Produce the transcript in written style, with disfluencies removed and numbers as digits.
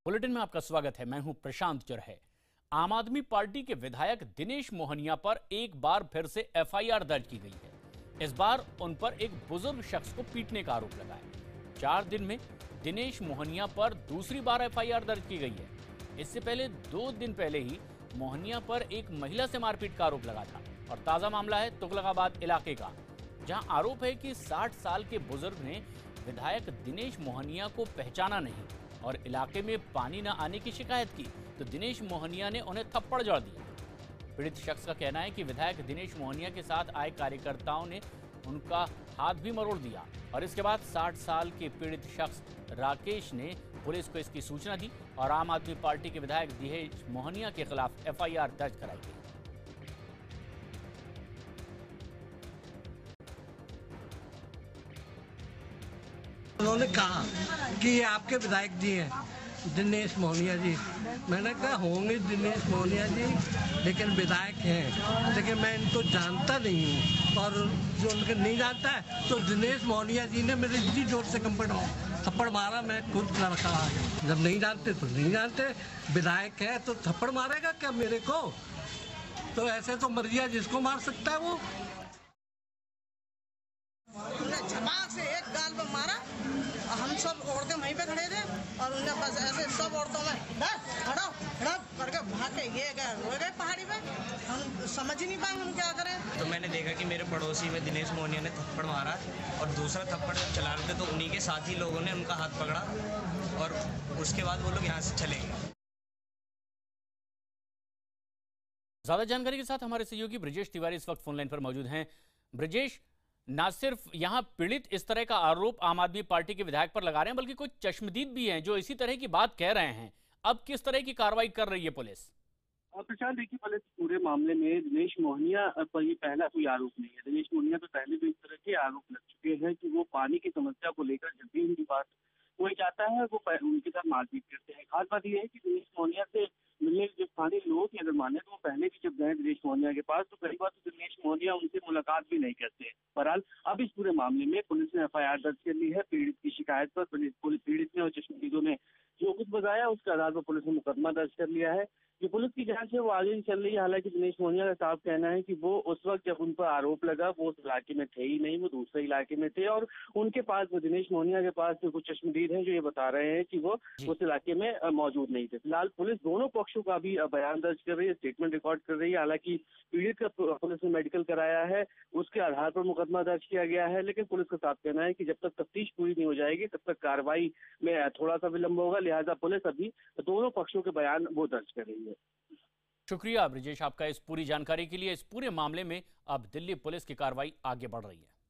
Bulletin में आपका स्वागत है। मैं हूं प्रशांत चरहे। आम आदमी पार्टी के विधायक दिनेश मोहनिया पर एक बार फिर से एफआईआर दर्ज की गई है। इस बार उन पर एक बुजुर्ग शख्स को पीटने का आरोप लगा है। 4 दिन में दिनेश मोहनिया पर दूसरी बार एफआईआर दर्ज की गई है। इससे पहले 2 दिन पहले ही मोहनिया पर एक महिला से मारपीट का आरोप लगा था। और ताजा मामला है तुगलकाबाद इलाके का, जहां आरोप है कि 60 साल के बुजुर्ग ने विधायक दिनेश मोहनिया को पहचाना नहीं और इलाके में पानी न आने की शिकायत की तो दिनेश मोहनिया ने उन्हें थप्पड़ जड़ दिया। पीड़ित शख्स का कहना है कि विधायक दिनेश मोहनिया के साथ आए कार्यकर्ताओं ने उनका हाथ भी मरोड़ दिया और इसके बाद 60 साल के पीड़ित शख्स राकेश ने पुलिस को इसकी सूचना दी और आम आदमी पार्टी के विधायक दिनेश मोहनिया के खिलाफ एफआईआर दर्ज कराई गई। उन्होंने कहा कि ये आपके विधायक जी हैं दिनेश मोहनिया जी। मैंने कहा होंगे दिनेश मोहनिया जी, लेकिन विधायक हैं, लेकिन मैं इनको जानता नहीं हूँ। और जो उनके नहीं जानता है तो दिनेश मोहनिया जी ने मेरे इतनी जोर से थप्पड़ मारा, मैं खुद लड़का आ गया। जब नहीं जानते तो नहीं जानते, विधायक है तो थप्पड़ मारेगा क्या मेरे को? तो ऐसे तो मर्जिया जिसको मार सकता है वो। झपाक से एक गाल पर मारा और हम सब औरतें वहीं पे खड़े थे और उन्हें बस ऐसे सब औरतों में खड़ा करके भाग के ये रोए गए पहाड़ी पे। हम समझ ही नहीं पाए हम क्या करें। तो मैंने देखा कि मेरे पड़ोसी में दिनेश मोहनिया ने थप्पड़ मारा और दूसरा थप्पड़ चला रहे थे तो उन्हीं के साथी लोगों ने उनका हाथ पकड़ा और उसके बाद वो लोग यहाँ से चले गए। ज्यादा जानकारी के साथ हमारे सहयोगी ब्रिजेश तिवारी इस वक्त फोनलाइन पर मौजूद हैं। ब्रिजेश, ना सिर्फ यहां पीड़ित इस तरह का आरोप आम आदमी पार्टी के विधायक पर लगा रहे हैं, बल्कि कुछ चश्मदीद भी हैं जो इसी तरह की बात कह रहे हैं। अब किस तरह की कार्रवाई कर रही है पुलिस? प्रशांत, देखिए, पुलिस पूरे मामले में दिनेश मोहनिया पर ये पहला कोई आरोप नहीं है। दिनेश मोहनिया तो पहले भी इस तरह के आरोप लग चुके हैं कि वो पानी की समस्या को लेकर जब भी उनकी बात कोई जाता है वो उनके साथ मारपीट करते हैं। खास बात यह है कि दिनेश मोहनिया से मिलने जो स्थानीय लोगों की अगर माने तो वो पहले भी जब गए दिनेश मोहनिया के पास तो कई बार तो दिनेश मोहनिया उनसे मुलाकात भी नहीं करते। बहरहाल अब इस पूरे मामले में पुलिस ने एफआईआर दर्ज कर ली है। पीड़ित की शिकायत पर पीड़ित ने और चश्मदीदों ने जो कुछ बताया उसके आधार पर पुलिस ने मुकदमा दर्ज कर लिया है। जो पुलिस की जांच है वो आगे चल रही है। हालांकि दिनेश मोहनिया का साफ कहना है कि वो उस वक्त जब उन पर आरोप लगा वो उस इलाके में थे ही नहीं, वो दूसरे इलाके में थे और उनके पास दिनेश मोहनिया के पास जो कुछ चश्मदीद हैं जो ये बता रहे हैं कि वो उस इलाके में मौजूद नहीं थे। फिलहाल पुलिस दोनों पक्षों का भी बयान दर्ज कर रही है, स्टेटमेंट रिकॉर्ड कर रही है। हालांकि पीड़ित का पुलिस ने मेडिकल कराया है, उसके आधार पर मुकदमा दर्ज किया गया है, लेकिन पुलिस का साफ कहना है कि जब तक तफ्तीश पूरी नहीं हो जाएगी तब तक कार्रवाई में थोड़ा सा विलंब होगा। लिहाजा पुलिस अभी दोनों पक्षों के बयान वो दर्ज कर रही है। शुक्रिया ब्रिजेश आपका इस पूरी जानकारी के लिए। इस पूरे मामले में अब दिल्ली पुलिस की कार्रवाई आगे बढ़ रही है।